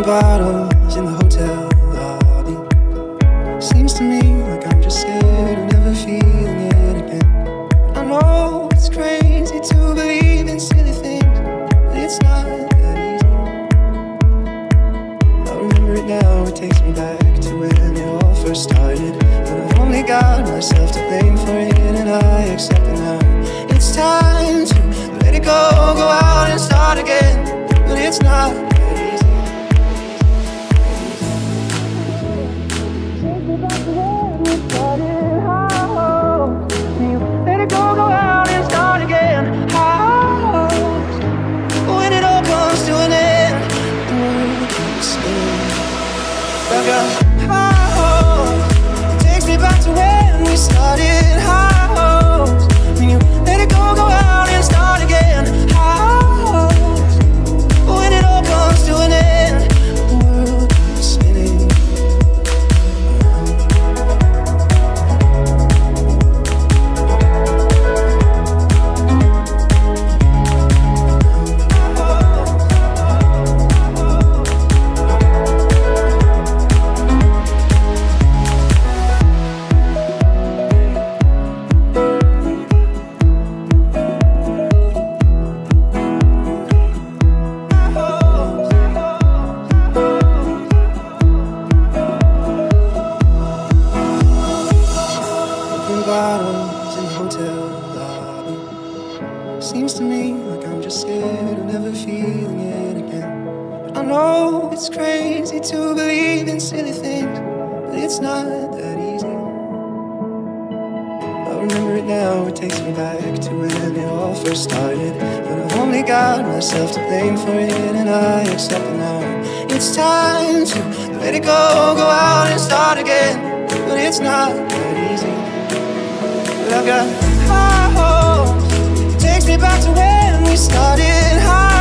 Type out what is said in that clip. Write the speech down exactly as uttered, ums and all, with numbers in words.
bottles in the hotel lobby. Seems to me like I'm just scared of never feeling it again. I know it's crazy to believe in silly things, but it's not that easy. I remember it now, it takes me back to when it all first started. But I've only got myself to blame for it, and I accept it now. It's time to let it go, go out and start again. But it's not that easy. Take me back to when we started. How can you let it go, go out and start again? How, when it all comes to an end, the world keeps spinning. I've got how, takes me back to when we started. How can you let it go, go out and start again? How, when it all comes to an end, the world keeps spinning around. Bottles in the hotel lobby. Seems to me like I'm just scared of never feeling it again. But I know it's crazy to believe in silly things, but it's not that easy. I remember it now, it takes me back to when it all first started. But I've only got myself to blame for it, and I accept it now. It's time to let it go, go out and start again. But it's not that easy. But I've got high hopes, takes me back to when we started. High